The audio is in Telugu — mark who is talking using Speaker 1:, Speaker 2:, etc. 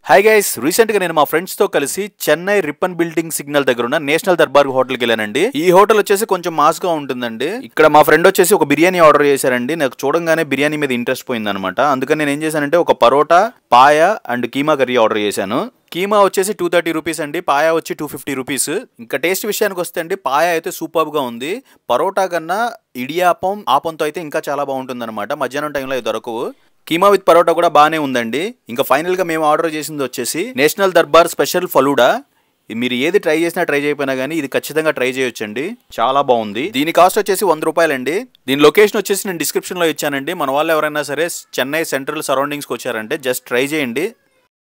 Speaker 1: హాయ్ గైస్, రీసెంట్ గా నేను మా ఫ్రెండ్స్ తో కలిసి చెన్నై రిప్పన్ బిల్డింగ్ సిగ్నల్ దగ్గర ఉన్న నేషనల్ దర్బార్ హోటల్ కి వెళ్ళానండి. ఈ హోటల్ వచ్చేసి కొంచెం మాస్ గా ఉంటుందండి. ఇక్కడ మా ఫ్రెండ్ వచ్చేసి ఒక బిర్యానీ ఆర్డర్ చేశారండి. నాకు చూడంగానే బిర్యానీ మీద ఇంట్రెస్ట్ పోయిందనమాట. అందుకని నేను ఏం చేశానంటే ఒక parotta, paya and keema curry order చేశాను. కీమా వచ్చేసి 230 రూపీస్ అండి, పాయ వచ్చి 250 రూపీస్. ఇంకా టేస్ట్ విషయానికి వస్తే అండి, పాయ అయితే సూపర్ గా ఉంది. పరోటా కన్నా ఇడియాపం ఆపంతో అయితే ఇంకా చాలా బాగుంటుంది అనమాట. మధ్యాహ్నం టైంలో అవి దొరకవు. కీమా విత్ పరోటా కూడా బాగానే ఉందండి. ఇంకా ఫైనల్ గా మేము ఆర్డర్ చేసింది వచ్చేసి నేషనల్ దర్బార్ స్పెషల్ ఫలూడా. మీరు ఏది ట్రై చేసినా ట్రై చేయకపోయినా కానీ ఇది ఖచ్చితంగా ట్రై చేయొచ్చండి, చాలా బాగుంది. దీని కాస్ట్ వచ్చేసి 100 రూపాయలండి. దీని లొకేషన్ వచ్చేసి నేను డిస్క్రిప్షన్ లో ఇచ్చానండి. మన వాళ్ళు ఎవరైనా సరే చెన్నై సెంట్రల్ సరౌండింగ్స్ కి వచ్చారంటే జస్ట్ ట్రై చేయండి,